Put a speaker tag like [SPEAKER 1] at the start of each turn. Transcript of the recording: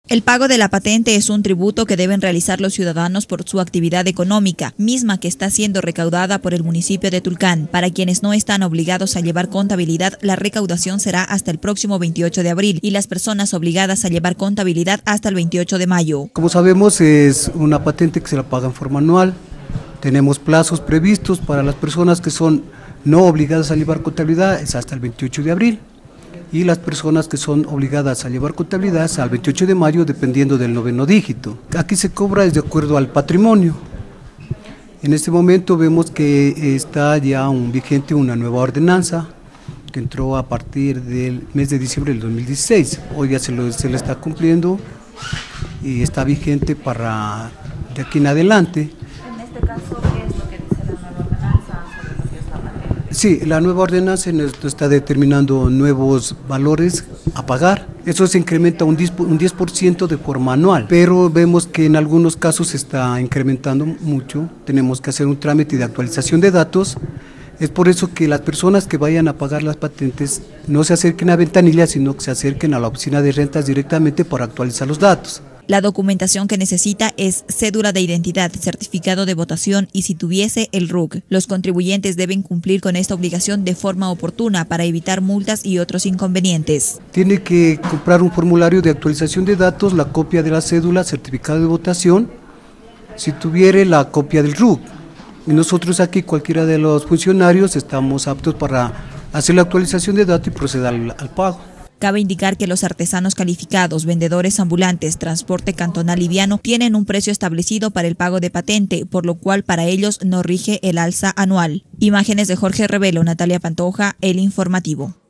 [SPEAKER 1] El pago de la patente es un tributo que deben realizar los ciudadanos por su actividad económica, misma que está siendo recaudada por el municipio de Tulcán. Para quienes no están obligados a llevar contabilidad, la recaudación será hasta el próximo 28 de abril y las personas obligadas a llevar contabilidad hasta el 28 de mayo.
[SPEAKER 2] Como sabemos, es una patente que se la paga en forma anual. Tenemos plazos previstos para las personas que son no obligadas a llevar contabilidad, es hasta el 28 de abril. Y las personas que son obligadas a llevar contabilidad al 28 de mayo, dependiendo del noveno dígito. Aquí se cobra de acuerdo al patrimonio. En este momento vemos que está ya vigente una nueva ordenanza que entró a partir del mes de diciembre del 2016. Hoy ya se le está cumpliendo y está vigente para de aquí en adelante.
[SPEAKER 1] En este caso, ¿qué es lo que dice la nueva ordenanza sobre lo que es la patente?
[SPEAKER 2] Sí, la nueva ordenanza está determinando nuevos valores a pagar. Eso se incrementa un 10% de forma anual, pero vemos que en algunos casos se está incrementando mucho. Tenemos que hacer un trámite de actualización de datos. Es por eso que las personas que vayan a pagar las patentes no se acerquen a Ventanilla, sino que se acerquen a la oficina de rentas directamente para actualizar los datos.
[SPEAKER 1] La documentación que necesita es cédula de identidad, certificado de votación y si tuviese el RUC. Los contribuyentes deben cumplir con esta obligación de forma oportuna para evitar multas y otros inconvenientes.
[SPEAKER 2] Tiene que comprar un formulario de actualización de datos, la copia de la cédula, certificado de votación, si tuviere la copia del RUC. Y nosotros aquí, cualquiera de los funcionarios, estamos aptos para hacer la actualización de datos y proceder al pago.
[SPEAKER 1] Cabe indicar que los artesanos calificados, vendedores ambulantes, transporte cantonal liviano tienen un precio establecido para el pago de patente, por lo cual para ellos no rige el alza anual. Imágenes de Jorge Revelo, Natalia Pantoja, El Informativo.